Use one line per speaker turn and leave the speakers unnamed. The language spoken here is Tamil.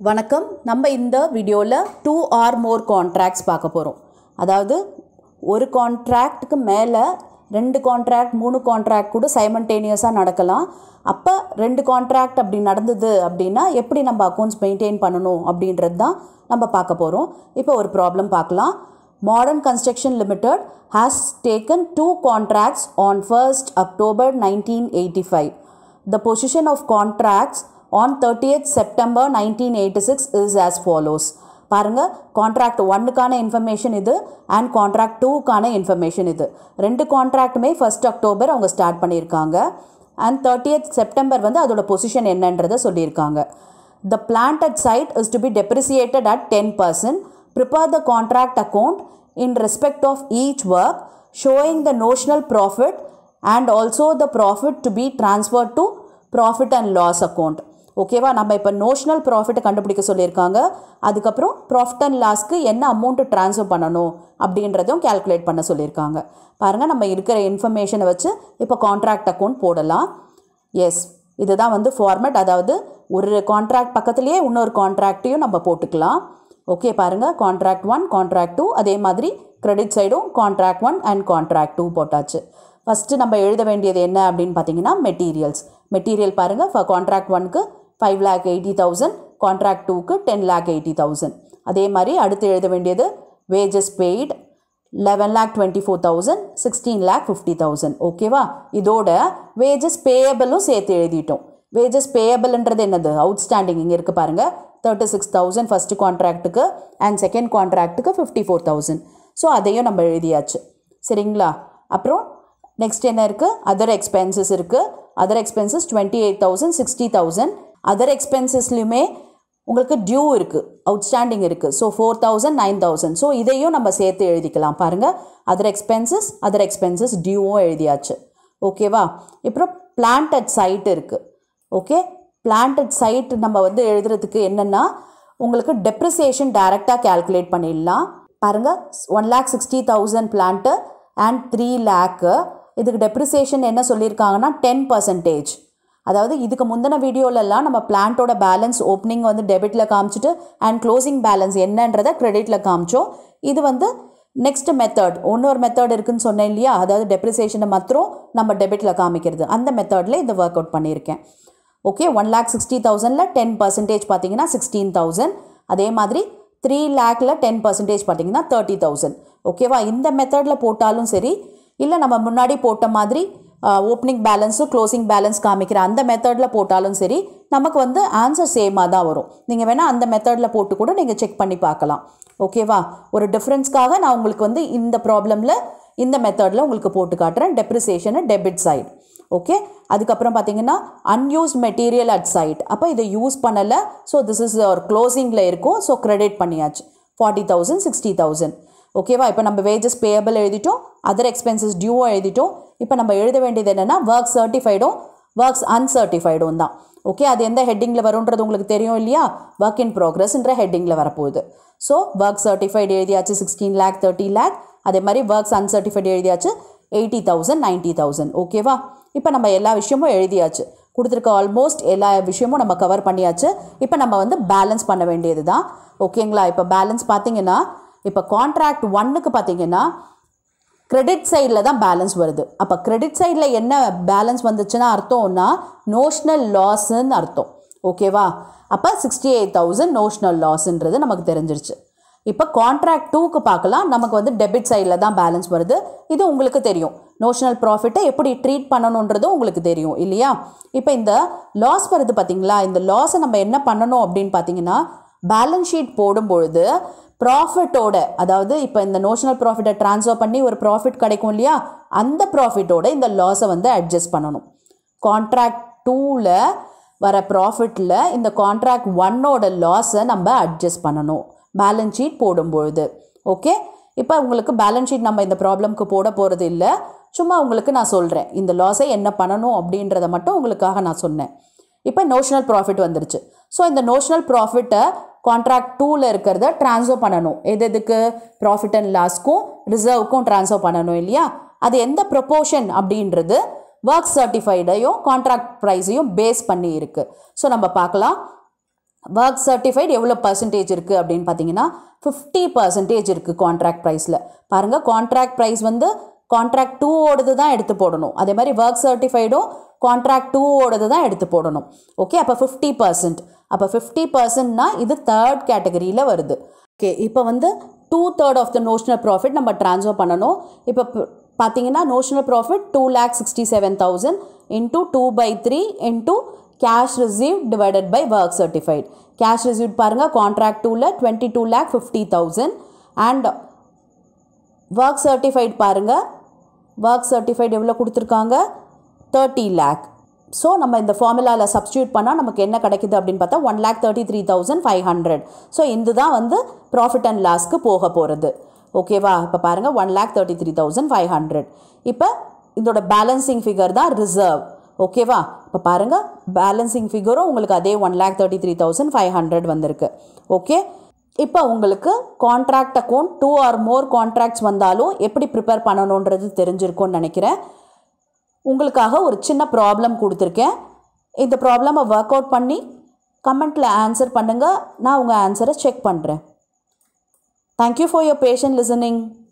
வணக்கம். நம்ம இந்த வீடியோவில் 2 or more கான்ட்ராக்ட்ஸ் பார்க்க போகிறோம். அதாவது ஒரு கான்ட்ராக்டுக்கு மேலே 2 கான்ட்ராக்ட் 3 கான்ட்ராக்ட் கூட சைமல்டேனியஸாக நடக்கலாம். அப்போ 2 கான்ட்ராக்ட் அப்படி நடந்தது அப்படின்னா எப்படி நம்ம அக்கௌண்ட்ஸ் மெயின்டைன் பண்ணணும் அப்படின்றது தான் நம்ம பார்க்க போகிறோம். இப்போ ஒரு ப்ராப்ளம் பார்க்கலாம். Modern construction limited has taken 2 contracts on 1st October 1985. The position of contracts on 30th September 1986 is as follows. பாருங்க, கான்ட்ராக்ட் 1க்கான இன்ஃபர்மேஷன் இது அண்ட் கான்ட்ராக்ட் 2க்கான இன்ஃபர்மேஷன் இது. 2 கான்ட்ராக்டுமே 1st October அவங்க ஸ்டார்ட் பண்ணியிருக்காங்க அண்ட் 30th September வந்து அதோட பொசிஷன் என்னன்றதை சொல்லியிருக்காங்க. The plant at site is to be depreciated at 10%. Prepare the contract account in respect of each work showing the notional profit and also the profit to be transferred to profit and loss account. ஓகேவா, நம்ம இப்போ நோஷனல் ப்ராஃபிட்டை கண்டுபிடிக்க சொல்லியிருக்காங்க. அதுக்கப்புறம் ப்ராஃபிட் அண்ட் லாஸ்க்கு என்ன அமௌண்ட்டு ட்ரான்ஸ்ஃபர் பண்ணணும் அப்படின்றதும் கேல்குலேட் பண்ண சொல்லியிருக்காங்க. பாருங்கள், நம்ம இருக்கிற இன்ஃபர்மேஷனை வச்சு இப்போ கான்ட்ராக்ட் அக்கௌண்ட் போடலாம். எஸ், இதுதான் வந்து ஃபார்மேட். அதாவது ஒரு கான்ட்ராக்ட் பக்கத்துலேயே இன்னொரு கான்ட்ராக்டையும் நம்ம போட்டுக்கலாம். ஓகே, பாருங்கள், கான்ட்ராக்ட் 1 கான்ட்ராக்ட் 2 அதே மாதிரி கிரெடிட் சைடும் கான்ட்ராக்ட் 1 அண்ட் கான்ட்ராக்ட் 2 போட்டாச்சு. ஃபஸ்ட்டு நம்ம எழுத வேண்டியது என்ன அப்படின்னு பார்த்தீங்கன்னா மெட்டீரியல் பாருங்கள். ஃபார் கான்ட்ராக்ட் 1க்கு 5,80,000, கான்ட்ராக்ட் 2க்கு 10,80,000. அதே மாதிரி அடுத்து எழுத வேண்டியது வேஜஸ் பெய்டு 11,24,000, 16,50,000. ஓகேவா, இதோட வேஜஸ் பேயபிளும் சேர்த்து எழுதிட்டோம். வேஜஸ் பேயபிள்ன்றது என்னது? அவுட்ஸ்டாண்டிங் இங்கே இருக்குது பாருங்கள். 36,000 ஃபஸ்ட்டு கான்ட்ராக்ட்டுக்கு அண்ட் செகண்ட் கான்ட்ராக்ட்டுக்கு 54,000. ஸோ அதையும் நம்ம எழுதியாச்சு. சரிங்களா? அப்புறம் நெக்ஸ்ட் என்ன இருக்குது? அதர் எக்ஸ்பென்சஸ் இருக்குது. Other expenses 28,000, 60,000. அதர் எக்ஸ்பென்சஸ்லையுமே உங்களுக்கு டியூ இருக்குது, அவுட்ஸ்டாண்டிங் இருக்குது. ஸோ 4,000, 9,000. ஸோ இதையும் நம்ம சேர்த்து எழுதிக்கலாம். பாருங்கள், அதர் எக்ஸ்பென்சஸ் டியூவும் எழுதியாச்சு. ஓகேவா? இப்போ பிளான்ட் அட் சைட் இருக்குது. ஓகே, பிளான்ட் அட் சைட் நம்ம வந்து எழுதுறதுக்கு என்னென்னா உங்களுக்கு டெப்ரிசியேஷன் டைரெக்டாக கேல்குலேட் பண்ணிடலாம். பாருங்கள், 1,60,000 பிளான்ட்டு அண்ட் 3 lakh. இதுக்கு டெப்ரிசியேஷன் என்ன சொல்லியிருக்காங்கன்னா 10%. அதாவது இதுக்கு முந்தின வீடியோலெல்லாம் நம்ம பிளான்ட்டோட பேலன்ஸ் ஓப்பனிங் வந்து டெபிட்டில் காமிச்சிட்டு அண்ட் க்ளோசிங் பேலன்ஸ் என்னன்றதை கிரெடிட்டில் காமிச்சோம். இது வந்து நெக்ஸ்ட் மெத்தட், இன்னொரு மெத்தட் இருக்குதுன்னு சொன்னேன் இல்லையா? அதாவது டெப்ரிசியேஷனை மாத்திரம் நம்ம டெபிட்டில் காமிக்கிறது. அந்த மெத்தடில் இந்த ஒர்க் அவுட் பண்ணியிருக்கேன். ஓகே, 1,60,000ல் 10% பார்த்தீங்கன்னா 16,000. அதே மாதிரி 3 lakhல 10% பார்த்தீங்கன்னா 30,000. ஓகேவா? இந்த மெத்தடில் போட்டாலும் சரி, இல்லை நம்ம முன்னாடி போட்ட மாதிரி ஓப்பனிங் பேலன்ஸும் க்ளோசிங் பேலன்ஸ் காமிக்கிற அந்த மெத்தடில் போட்டாலும் சரி, நமக்கு வந்து ஆன்சர் சேமாக தான் வரும். நீங்கள் வேணால் அந்த மெத்தடில் போட்டு கூட நீங்கள் செக் பண்ணி பார்க்கலாம். ஓகேவா? ஒரு டிஃப்ரென்ஸ்க்காக நான் உங்களுக்கு வந்து இந்த ப்ராப்ளமில் இந்த மெத்தடில் உங்களுக்கு போட்டு காட்டுறேன். டெப்ரிசியேஷனு டெபிட் சைடு. ஓகே, அதுக்கப்புறம் பார்த்தீங்கன்னா அன்யூஸ்ட் மெட்டீரியல் அட் சைட். அப்போ இதை யூஸ் பண்ணலை. ஸோ திஸ் இஸ் ஒரு க்ளோசிங்கில் இருக்கும். ஸோ கிரெடிட் பண்ணியாச்சு 40,000, 60,000. ஓகேவா? இப்போ நம்ம வேஜஸ் பேயபிள் எழுதிட்டோம், அதர் எக்ஸ்பென்சஸ் டியூவும் எழுதிட்டோம். இப்போ நம்ம எழுத வேண்டியது என்னென்னா ஒர்க் சர்டிஃபைடும் ஒர்க்ஸ் அன்சர்டிஃபைடும் தான். ஓகே, அது எந்த ஹெட்டிங்கில் வரும்ன்றது உங்களுக்கு தெரியும் இல்லையா? ஒர்க் இன் ப்ரோக்ரஸ்ன்ற ஹெட்டிங்கில் வரப்போகுது. ஸோ ஒர்க் சர்டிஃபைடு எழுதியாச்சு 16 lakh, 30 lakh. அதே மாதிரி ஒர்க்ஸ் அன்சர்டிஃபைடு எழுதியாச்சு 80,000, 90,000. ஓகேவா? இப்போ நம்ம எல்லா விஷயமும் எழுதியாச்சு. கொடுத்துருக்க ஆல்மோஸ்ட் எல்லா விஷயமும் நம்ம கவர் பண்ணியாச்சு. இப்போ நம்ம வந்து பேலன்ஸ் பண்ண வேண்டியது தான். ஓகேங்களா? இப்போ பேலன்ஸ் பார்த்தீங்கன்னா, இப்போ கான்ட்ராக்ட் 1க்கு பார்த்தீங்கன்னா கிரெடிட் சைடில் தான் பேலன்ஸ் வருது. அப்போ கிரெடிட் சைடில் என்ன பேலன்ஸ் வந்துச்சுன்னா அர்த்தம்னா நோஷ்னல் லாஸ்ன்னு அர்த்தம். ஓகேவா? அப்போ 68,000 நோஷ்னல் லாஸ்ன்றது நமக்கு தெரிஞ்சிருச்சு. இப்போ கான்ட்ராக்ட் 2க்கு பார்க்கலாம். நமக்கு வந்து டெபிட் சைடில் தான் பேலன்ஸ் வருது. இது உங்களுக்கு தெரியும். நோஷனல் ப்ராஃபிட்டை எப்படி ட்ரீட் பண்ணணுன்றதும் உங்களுக்கு தெரியும் இல்லையா? இப்போ இந்த லாஸ் வருது பார்த்தீங்களா? இந்த லாஸை நம்ம என்ன பண்ணணும் அப்படின்னு பார்த்தீங்கன்னா, பேலன்ஸ் ஷீட் போடும்பொழுது ப்ராஃபிட்டோட, அதாவது இப்போ இந்த நோஷனல் ப்ராஃபிட்டை ட்ரான்ஸ்ஃபர் பண்ணி ஒரு ப்ராஃபிட் கிடைக்கும் இல்லையா? அந்த ப்ராஃபிட்டோட இந்த லாஸை வந்து அட்ஜஸ்ட் பண்ணணும். கான்ட்ராக்ட் 2ல் வர ப்ராஃபிட்டில் இந்த கான்ட்ராக்ட் 1ஓட லாஸை நம்ம அட்ஜஸ்ட் பண்ணணும் பேலன்ஸ் ஷீட் போடும்பொழுது. ஓகே, இப்போ உங்களுக்கு பேலன்ஸ் ஷீட் நம்ம இந்த ப்ராப்ளம்க்கு போட போகிறது இல்லை. சும்மா உங்களுக்கு நான் சொல்கிறேன் இந்த லாஸை என்ன பண்ணணும் அப்படின்றத மட்டும் உங்களுக்காக நான் சொன்னேன். இப்போ நோஷனல் ப்ராஃபிட் வந்துருச்சு. ஸோ இந்த நோஷனல் ப்ராஃபிட்டை கான்ட்ராக்ட் 2ல் இருக்கிறத ட்ரான்ஸ்ஃபர் பண்ணணும். எதுக்கு? ப்ராஃபிட் அண்ட் லாஸ்க்கும் ரிசர்வுக்கும் ட்ரான்ஸ்ஃபர் பண்ணணும் இல்லையா? அது எந்த ப்ரொப்போர்ஷன் அப்படின்றது ஒர்க் சர்டிஃபைடையும் கான்ட்ராக்ட் ப்ரைஸையும் பேஸ் பண்ணி இருக்குது. ஸோ நம்ம பார்க்கலாம். ஒர்க் சர்டிஃபைட் எவ்வளோ பர்சன்டேஜ் இருக்குது அப்படின்னு பார்த்தீங்கன்னா 50% இருக்குது கான்ட்ராக்ட் ப்ரைஸில். பாருங்கள், கான்ட்ராக்ட் ப்ரைஸ் வந்து கான்ட்ராக்ட் 2ஓடது தான் எடுத்து போடணும். அதே மாதிரி ஒர்க் சர்டிஃபைடும் கான்ட்ராக்ட் 2ஓடது தான் எடுத்து போடணும். ஓகே, அப்போ 50%. அப்போ 50%னா இது தேர்ட் கேட்டகரியில் வருது. ஓகே, இப்போ வந்து 2/3 ஆஃப் த நோஷனல் ப்ராஃபிட் நம்ம ட்ரான்ஸ்ஃபர் பண்ணணும். இப்போ பார்த்தீங்கன்னா notional profit 2,67,000 into 2/3 into cash received divided by work certified. Cash received பாருங்க contract 2ல 22,50,000 and work certified பாருங்க work certified எவ்வளோ கொடுத்துருக்காங்க 30 lakh. ஸோ நம்ம இந்த ஃபார்முலாவில் சப்ஸ்டியூட் பண்ணால் நமக்கு என்ன கிடைக்குது அப்படின்னு பார்த்தா 1,33,500. ஸோ இதுதான் வந்து ப்ராஃபிட் அண்ட் லாஸ்க்கு போக போகிறது. ஓகேவா? இப்போ பாருங்கள் 1,33,500. இப்போ இதோட பேலன்சிங் ஃபிகர் தான் ரிசர்வ். ஓகேவா? இப்போ பாருங்கள், பேலன்சிங் ஃபிகரும் உங்களுக்கு அதே 1,33,500 வந்திருக்கு. ஓகே, இப்போ உங்களுக்கு contract account 2 or more contracts வந்தாலும் எப்படி ப்ரிப்பேர் பண்ணணுன்றது தெரிஞ்சிருக்கும்னு நினைக்கிறேன். உங்களுக்காக ஒரு சின்ன ப்ராப்ளம் கொடுத்துருக்கேன். இந்த ப்ராப்ளமை ஒர்க் அவுட் பண்ணி கமெண்ட்டில் ஆன்சர் பண்ணுங்கள். நான் உங்கள் ஆன்சரை செக் பண்ணுறேன். Thank you for your patient listening.